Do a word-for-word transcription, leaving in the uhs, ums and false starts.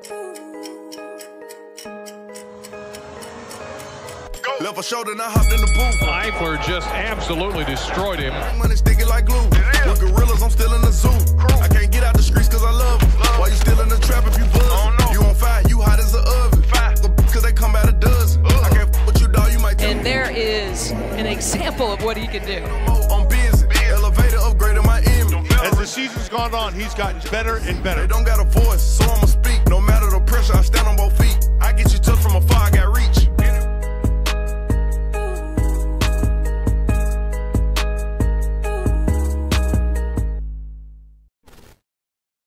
Left a shoulder and I hopped in the booth. Eifler just absolutely destroyed him. Money sticky like glue. With gorillas, I'm still in the zoo. I can't get out the streets cause I love them. Why you still in the trap if you buzz? You on fire, you hot as an oven. Cause they come out a dozen. I can't f with you, dog, you might tell And there is an example of what he can do. I'm busy. Elevator upgrading my image. As the season's gone on, he's gotten better and better. They don't got a voice, so I'ma speak. No matter the pressure, I stand on both feet.